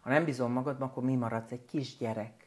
Ha nem bízol magadban, akkor mi maradsz? Egy kisgyerek.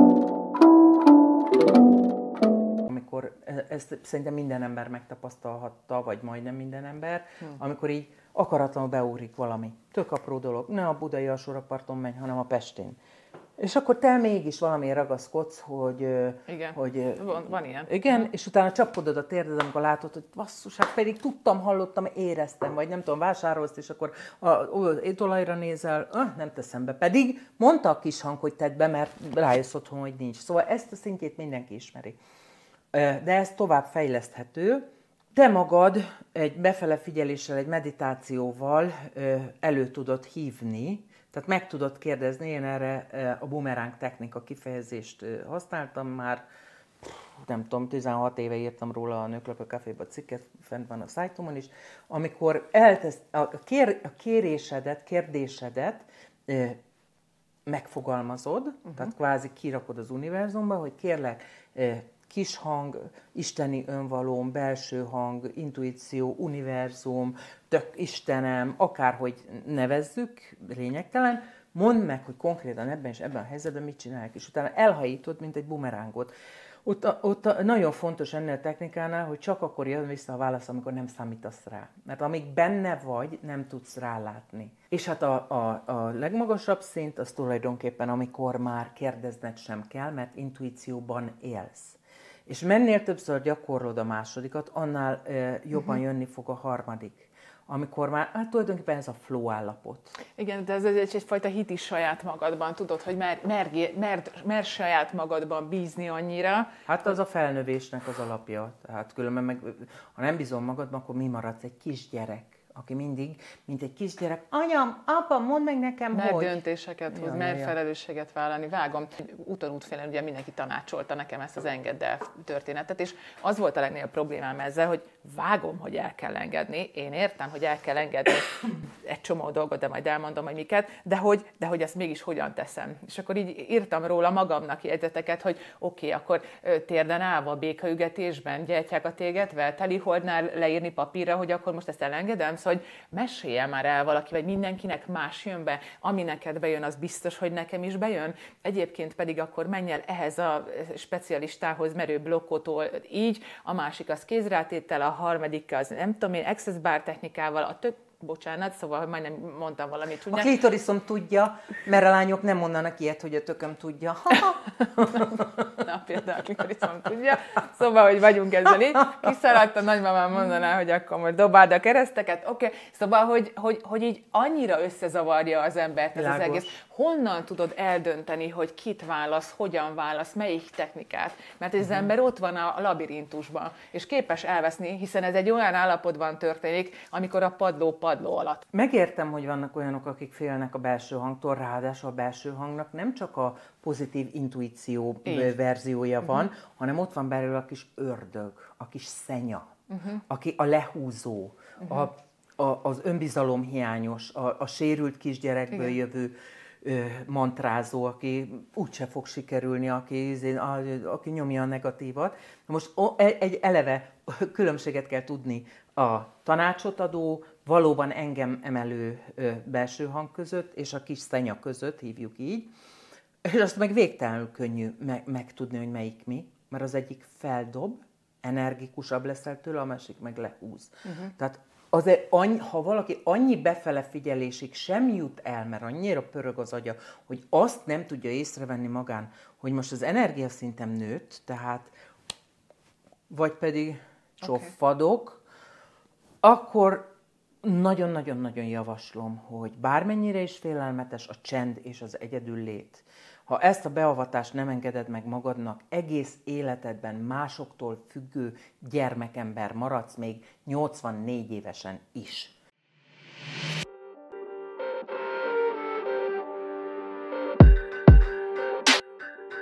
Amikor, ezt szerintem minden ember megtapasztalhatta, vagy majdnem minden ember, amikor így akaratlanul beugrik valami. Tök apró dolog. Ne a budai alsórakparton menj, hanem a Pestén. És akkor te mégis valamiért ragaszkodsz, hogy... Igen, hogy van ilyen. Igen, és utána csapkodod a térded, amikor látod, hogy basszus, hát pedig tudtam, hallottam, éreztem, vagy nem tudom, vásárolsz, és akkor étolajra nézel, nem teszem be. Pedig mondta a kis hang, hogy tedd be, mert rájössz otthon, hogy nincs. Szóval ezt a szintjét mindenki ismeri. De ez tovább fejleszthető. Te magad egy befele figyeléssel, egy meditációval elő tudod hívni, tehát meg tudod kérdezni, én erre a bumeráng technika kifejezést használtam már, nem tudom, 16 éve írtam róla a Nőklapja Caféba cikket, fent van a szájtomon is, amikor a kérdésedet megfogalmazod, tehát kvázi kirakod az univerzumba, hogy kérlek, kis hang, isteni önvalóm, belső hang, intuíció, univerzum, tök Istenem, akárhogy nevezzük, lényegtelen, mondd meg, hogy konkrétan ebben és ebben a helyzetben mit csinálják, és utána elhajítod, mint egy bumerángot. Ott nagyon fontos ennél a technikánál, hogy csak akkor jön vissza a válasz, amikor nem számítasz rá. Mert amíg benne vagy, nem tudsz rálátni. És hát a legmagasabb szint az tulajdonképpen, amikor már kérdezned sem kell, mert intuícióban élsz. És mennél többször gyakorlod a másodikat, annál jobban jönni fog a harmadik. Amikor már, hát tulajdonképpen ez a flow állapot. Igen, de ez egyfajta hit is saját magadban, tudod, hogy mer saját magadban bízni annyira. Hát az a felnövésnek az alapja. Tehát különben meg, ha nem bízol magadban, akkor mi maradsz? Egy kisgyerek, aki mindig, mint egy kisgyerek, anyam, apa, mondd meg nekem, mer hogy... döntéseket hoz, mer felelősséget vállalni. Vágom, úton útfélen ugye mindenki tanácsolta nekem ezt az engedd el történetet, és az volt a legnagyobb problémám ezzel, hogy vágom, hogy el kell engedni, én értem, hogy el kell engedni egy csomó dolgot, de majd elmondom, hogy miket, de hogy ezt mégis hogyan teszem. És akkor így írtam róla magamnak jegyzeteket, hogy oké, akkor térden állva, békaügetésben, gyertyákat égetve, teliholdnál leírni papírra, hogy akkor most ezt elengedem, szóval, hogy mesélje már el valaki, vagy mindenkinek más jön be, ami neked bejön, az biztos, hogy nekem is bejön. Egyébként pedig akkor menj el ehhez a specialistához, merő blokkotól így, a másik az kézrátéttel, a harmadik az nem tudom én, access bar technikával, bocsánat, szóval majdnem mondtam valamit csúnyán. A klitoriszom tudja, mert a lányok nem mondanak ilyet, hogy a tököm tudja. Na, például a klitoriszom tudja. Szóval, hogy vagyunk ezzel így. Kiszaladt, a nagymamám mondaná, hogy akkor most dobáld a kereszteket. Oké. Szóval, hogy így annyira összezavarja az embert ez az egész. Honnan tudod eldönteni, hogy kit válasz, hogyan válasz, melyik technikát? Mert az ember ott van a labirintusban, és képes elveszni, hiszen ez egy olyan állapotban történik, amikor a padló alatt. Megértem, hogy vannak olyanok, akik félnek a belső hangtól, ráadásul a belső hangnak nem csak a pozitív intuíció verziója van, hanem ott van belőle a kis ördög, a kis szenya, aki a lehúzó, az önbizalom hiányos, a sérült kisgyerekből jövő mantrázó, aki úgyse fog sikerülni, aki nyomja a negatívat. Most egy eleve különbséget kell tudni a tanácsot adó, valóban engem emelő belső hang között, és a kis szenya között, hívjuk így. És azt meg végtelenül könnyű megtudni, hogy melyik mi, mert az egyik feldob, energikusabb leszel tőle, a másik meg lehúz. Tehát azért, ha valaki annyi befele figyelésig sem jut el, mert annyira pörög az agya, hogy azt nem tudja észrevenni magán, hogy most az energiaszintem nőtt, tehát vagy pedig csoffadok, akkor nagyon-nagyon-nagyon javaslom, hogy bármennyire is félelmetes a csend és az egyedüllét, ha ezt a beavatást nem engeded meg magadnak, egész életedben másoktól függő gyermekember maradsz még 84 évesen is.